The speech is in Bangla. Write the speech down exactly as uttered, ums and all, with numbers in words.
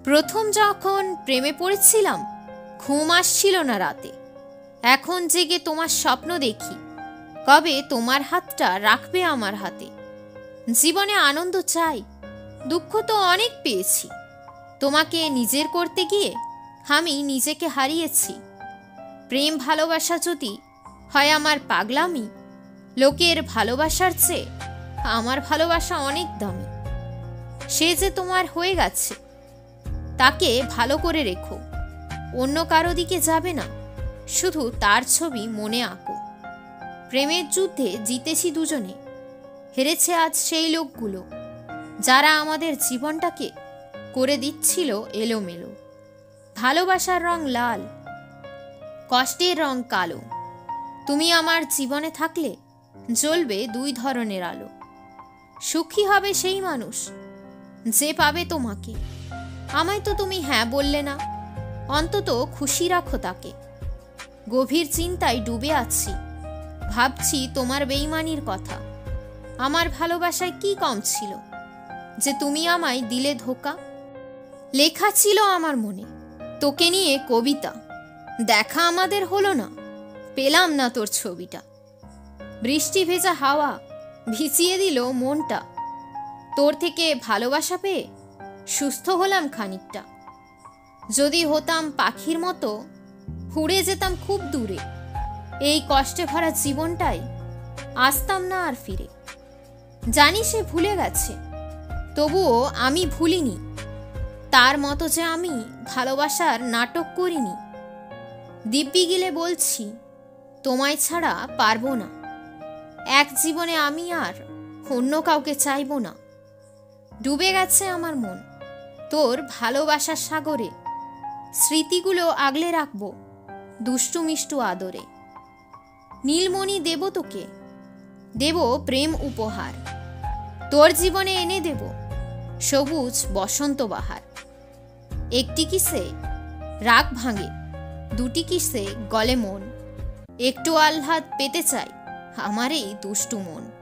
প্রথম যখন প্রেমে পড়েছিলাম ঘুম আসছিল না রাতে। এখন জেগে তোমার স্বপ্ন দেখি, কবে তোমার হাতটা রাখবে আমার হাতে। জীবনে আনন্দ চাই, দুঃখ তো অনেক পেয়েছি। তোমাকে নিজের করতে গিয়ে আমি নিজেকে হারিয়েছি। প্রেম ভালোবাসা যদি হয় আমার পাগলামি, লোকের ভালোবাসার চেয়ে আমার ভালোবাসা অনেক দামি। সে যে তোমার হয়ে গেছে, তাকে ভালো করে রেখো। অন্য কারো দিকে যাবে না, শুধু তার ছবি মনে আঁকো। প্রেমের যুদ্ধে জিতেছি দুজনে, হেরেছে আজ সেই লোকগুলো যারা আমাদের জীবনটাকে করে দিচ্ছিল এলোমেলো। ভালোবাসার রং লাল, কষ্টের রং কালো। তুমি আমার জীবনে থাকলে জ্বলবে দুই ধরনের আলো। সুখী হবে সেই মানুষ যে পাবে তোমাকে। আমায় তো তুমি হ্যাঁ বললে না, অন্তত খুশি রাখো তাকে। গভীর চিন্তায় ডুবে আছি, ভাবছি তোমার বেইমানির কথা। আমার ভালোবাসায় কি কম ছিল যে তুমি আমায় দিলে ধোকা? লেখা ছিল আমার মনে তোকে নিয়ে কবিতা, দেখা আমাদের হলো না, পেলাম না তোর ছবিটা। বৃষ্টি ভেজা হাওয়া ভিজিয়ে দিল মনটা, তোর থেকে ভালোবাসা পেয়ে সুস্থ হলাম খানিকটা। যদি হতাম পাখির মতো উড়ে যেতাম খুব দূরে, এই কষ্টে ভরা জীবনটাই আসতাম না আর ফিরে। জানি সে ভুলে গেছে, তবুও আমি ভুলিনি। তার মতো যে আমি ভালোবাসার নাটক করিনি। দিব্যি গিলে বলছি তোমায় ছাড়া পারবো না। এক জীবনে আমি আর অন্য কাউকে চাইবো না। ডুবে গেছে আমার মন তোর ভালোবাসার সাগরে। স্মৃতিগুলো আগলে রাখবো দুষ্টু মিষ্টু আদরে। নীলমণি দেব তোকে, দেব প্রেম উপহার। তোর জীবনে এনে দেব সবুজ বসন্ত বাহার। একটি কিসে রাগ ভাঙে, দুটি কিসে গলে মন। একটু আহ্লাদ পেতে চাই আমার এই দুষ্টু মন।